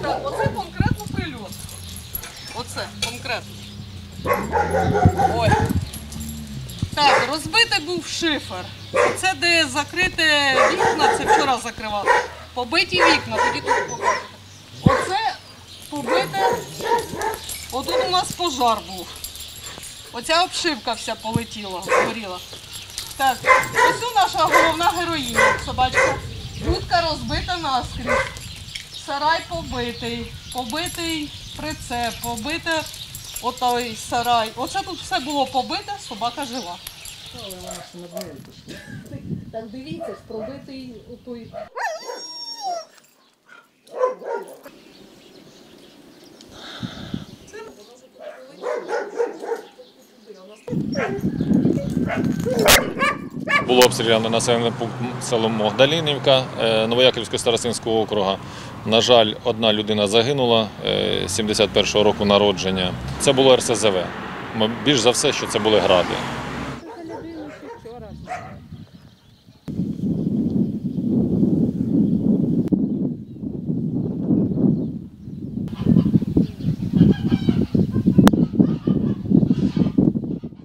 Так, оце конкретно прильот. Оце конкретно. Ой. Так, розбитий був шифер. Це де закрите вікна, це вчора закривали. Побиті вікна, тоді тут покажете. Оце побите, отут у нас пожар був. Оця обшивка вся полетіла, згоріла. Так, ось наша головна героїня, собачка. Будка розбита наскрізь. Сарай побитий, побитий прицеп, побите отой сарай. Оце тут все було побите, собака жива. Так дивіться ж, пробитий отой. Було обстріляно населений пункт село Магдалинівка Новояковлівського старостинського округу. На жаль, одна людина загинула 71-го року народження. Це було РСЗВ. Більш за все, що це були гради.